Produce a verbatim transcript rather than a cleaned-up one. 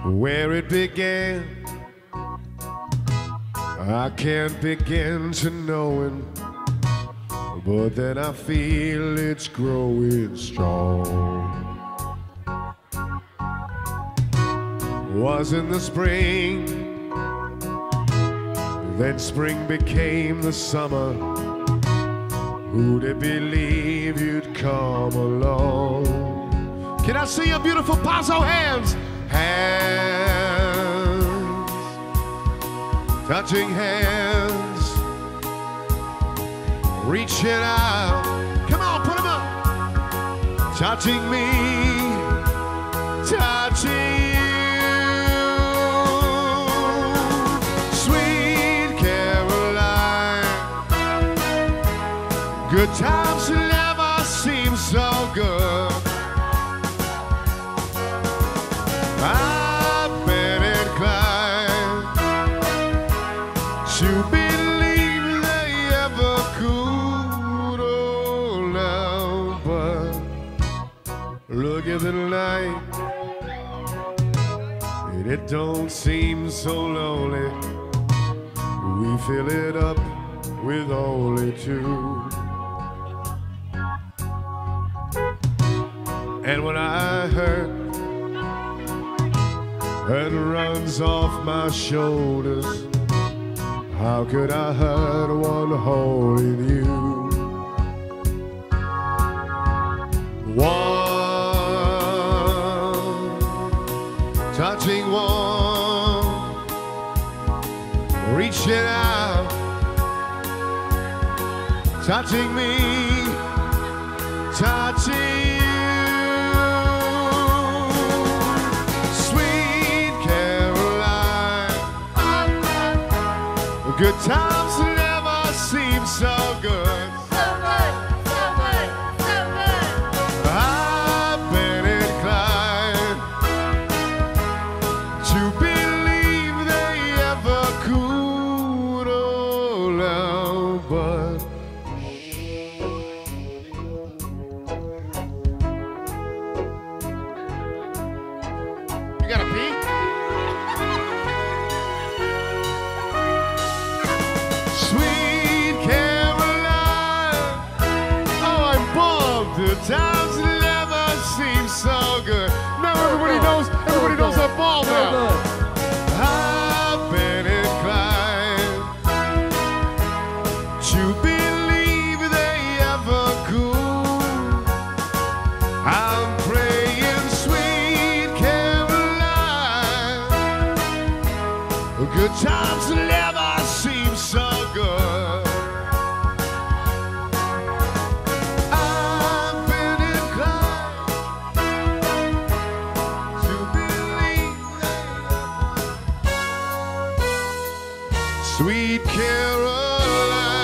where it began. I can't begin to know it, but then I feel it's growing strong. Was in the spring, then spring became the summer. Who'd have believed you'd come along? Can I see your beautiful Paso hands? Hands, touching hands, reaching out. Come on, put them up. Touching me, touching you. Sweet Caroline, good times never seem so good. I've been inclined to believe they ever could, oh now, but look at the night, and it don't seem so lonely. We fill it up with only two. And when I hurt, it runs off my shoulders. How could I hurt one hole in you? One, touching one, reaching out, touching me, touching you. Good times never seem so good. So good, so good, so good. I've been inclined to believe they ever could, oh now, but you gotta pee? Sweet Caroline, oh, I'm bummed. The times never seem so good. Now everybody knows, everybody knows I'm bald now. I've been inclined to believe they ever could. I'm praying, sweet Caroline, good times never seem so good. I've been inclined to believe that. Sweet Caroline.